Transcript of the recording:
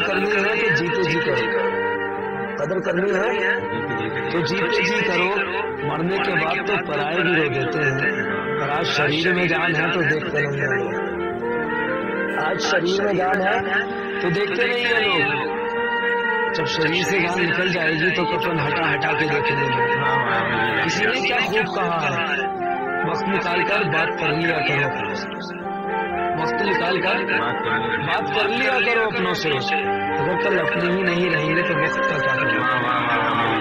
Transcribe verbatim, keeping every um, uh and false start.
करनी है तो जीते जी करो, कदर करनी है तो जीते जी करो। मरने के बाद तो पराये भी रो देते हैं, पर आज शरीर में जान है तो देखते नहीं है लोग। आज शरीर में जान है तो देखते नहीं है लोग। जब शरीर से जान निकल जाएगी तो कफन हटा हटा के देखेंगे लोग। किसी ने क्या खूब कहा है, वक्त निकाल कर बात कर लिया करो, वक्त निकाल कर बात कर लिया करो अपनों से। अगर कल अपने ही नहीं रहेंगे तो वक्त का क्या करें।